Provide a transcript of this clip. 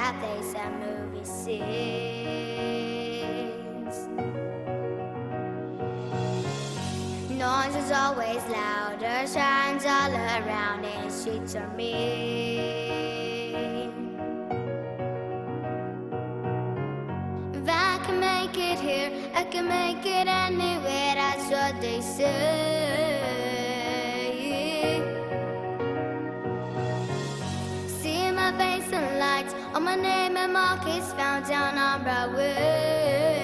that place and movie scenes. Noise is always louder, shines all around, and streets are mean. If I can make it here, I can make it anywhere, that's what they say. See my face in lights, on my name and mark is found down on Broadway.